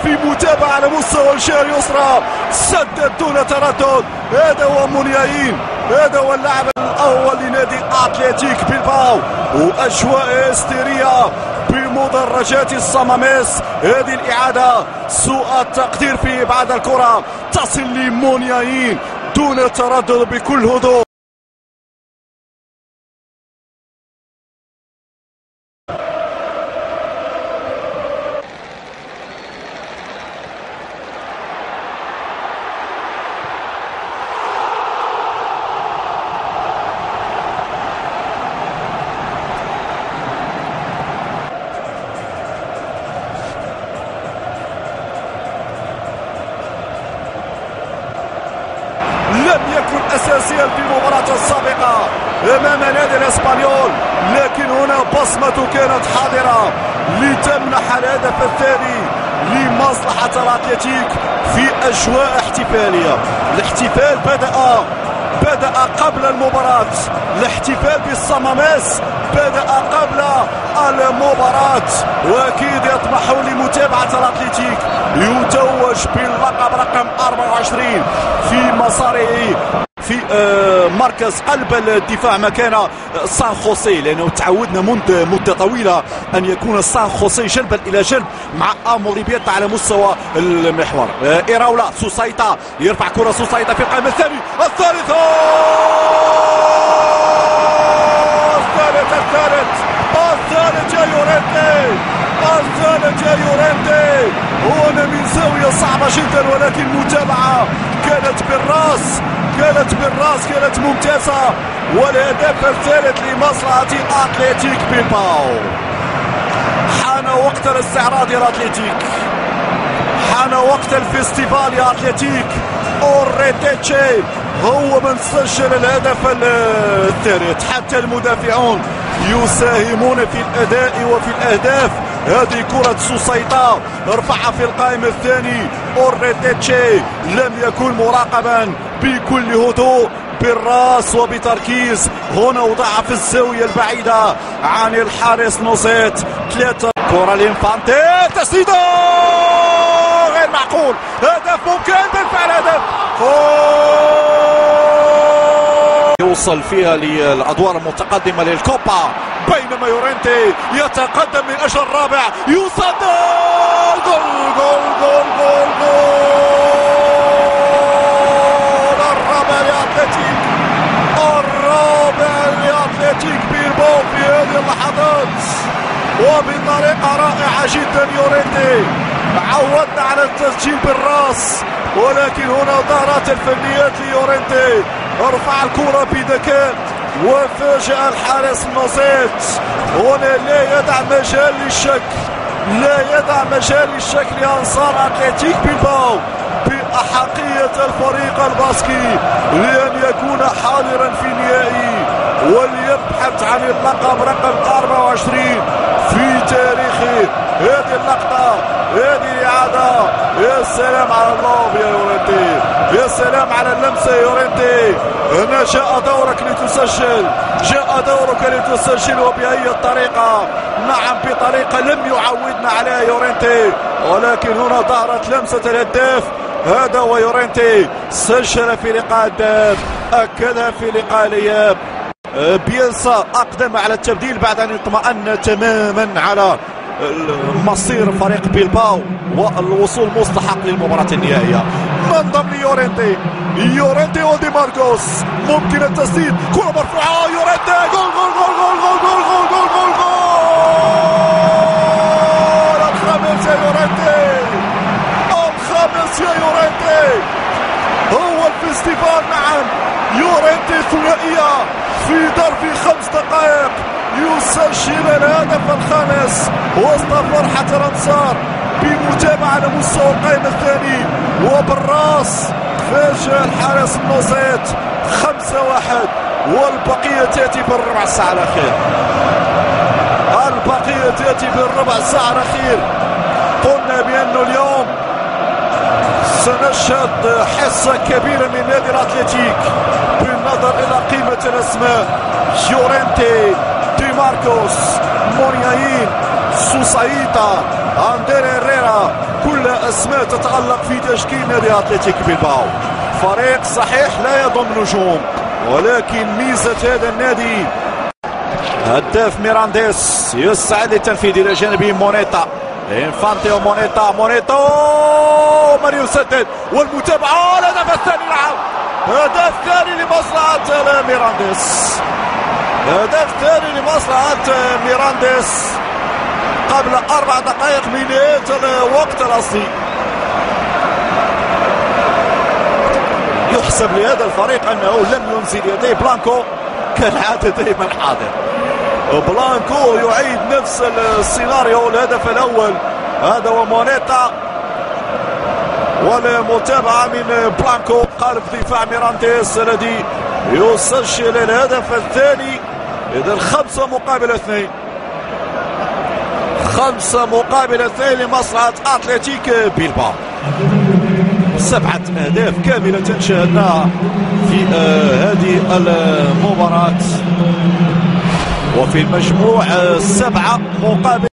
في متابعة على مستوى الجهة اليسرى، سدد دون تردد. هذا هو مونياين، هذا هو اللاعب الأول لنادي أتلتيك بلباو، وأجواء هستيرية بمدرجات الصماميس. هذه الإعادة سوء التقدير في إبعاد الكرة، تصل لمونياين دون تردد بكل هدوء. لم يكن اساسيا في المباراة السابقة امام نادي الاسبانيول، لكن هنا بصمته كانت حاضرة لتمنح الهدف الثاني لمصلحة الاتلتيك في اجواء احتفالية. الاحتفال بدأ قبل المباراة، الاحتفال بالصماميس بدأ قبل المباراة، واكيد يطمحوا لمتابعة الاتلتيك يتوج باللقب رقم 24 في مساره في مركز قلب الدفاع مكان سان خوسي، لانه تعودنا منذ مده طويله ان يكون سان خوسي جنبا الى جنب مع اموليبيتا على مستوى المحور. ايراولا سوسايتا يرفع كره سوسايتا في القائم الثاني، الثالث يا يورنتي، الثالث يا يورنتي. هنا من زاويه صعبه جدا، ولكن متابعه كانت بالراس، كانت ممتازه، والهدف الثالث لمصلحة أتلتيك بلباو. حان وقت الاستعراض يا أتلتيك، حان وقت الفيستيفال يا أتلتيك. أوريتيتشي هو من سجل الهدف الثالث. حتى المدافعون يساهمون في الأداء وفي الأهداف. هذه كرة سوسايتا رفعها في القائم الثاني. أوريتيتشي لم يكن مراقبا، بكل هدوء بالراس وبتركيز، هنا وضعها في الزاوية البعيدة عن الحارس نوسيت. 3 كرة لإنفانتي، تسديدة غير معقول، هدف ممكن بالفعل، هدف يوصل فيها للأدوار المتقدمة للكوبا، بينما يورنتي يتقدم من أجل الرابع، يصدر جول جول جول جول جول الرابع لأتلتيك، الرابع لأتلتيك بيلباو في هذه اللحظات وبطريقة رائعة جدا. يورنتي عودنا على التسجيل بالراس، ولكن هنا ظهرت الفنيات ليورنتي، رفع الكرة بذكاء وفاجأ الحارس نوسيت. هنا لا يدع مجال للشك لأنصار أتلتيك بلباو بأحقية الفريق الباسكي لأن يكون حاضرا في النهائي وليبحث عن اللقب رقم 24 في تاريخه. هذه اللقطة، هذه الإعادة، يا سلام على اللوب يا يورنتي، يا سلام على اللمسة يا يورنتي. هنا جاء دورك لتسجل، وبأي طريقة؟ نعم، بطريقة لم يعودنا عليها يورنتي، ولكن هنا ظهرت لمسة الهداف. هذا هو يورنتي، سجل في لقاء الذهاب، أكدها في لقاء الإياب. بيلسا أقدم على التبديل بعد أن اطمأن تماما على مصير فريق بيلباو والوصول مستحق للمباراة النهائية. منضم ليورنتي ودي ماركوس، ممكن التسديد، كرة مرفوعة، يورنتي، جول جول جول جول جول جول جول جول جول جول الخامس يا يورنتي، الخامس يا يورنتي. هو الفيستيفال، نعم، يورنتي ثنائية في ظرف 5 دقائق يسجل الهدف الخامس وسط فرحة الأنصار بمتابعة على مستوى القائمة الثاني، وبالراس فاجأ الحارس النوسيت 5-1، والبقية تأتي بالربع ساعة الأخير. قلنا بأنه اليوم سنشهد حصة كبيرة من نادي الأتلتيك بالنظر إلى قيمة الأسماء: يورنتي، دي ماركوس، مونياين، سوسايتا، اندري هيريرا، كل اسماء تتألق في تشكيل نادي اتلتيك بلباو. فريق صحيح لا يضم نجوم، ولكن ميزة هذا النادي هداف ميرانديس يسعد للتنفيذ الى جانبه مونيتا، انفانتيو مونيتا من يسدد والمتابعة. الهدف الثاني، نعم هدف ثاني لمصلحة ميرانديس، هدف ثاني لمصلحة ميرانديس قبل 4 دقائق من نهاية الوقت الأصلي. يحسب لهذا الفريق أنه لم ينزل يديه، بلانكو كالعادة دائما حاضر. بلانكو يعيد نفس السيناريو. الهدف الأول هذا ومونيتا، والمتابعة من بلانكو قلب دفاع ميرانديس الذي يسجل الهدف الثاني. إذا 5 مقابل 2، 5 مقابل 2 لمصلحة أتلتيك بيلباو. 7 أهداف كاملة شاهدناها في هذه المباراة، وفي المجموع 7 مقابل